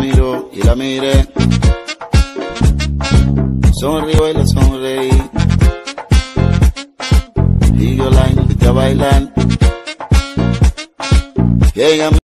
miró y la miré. Sonrió y le sonreí. Y yo la invité a bailar. Y ella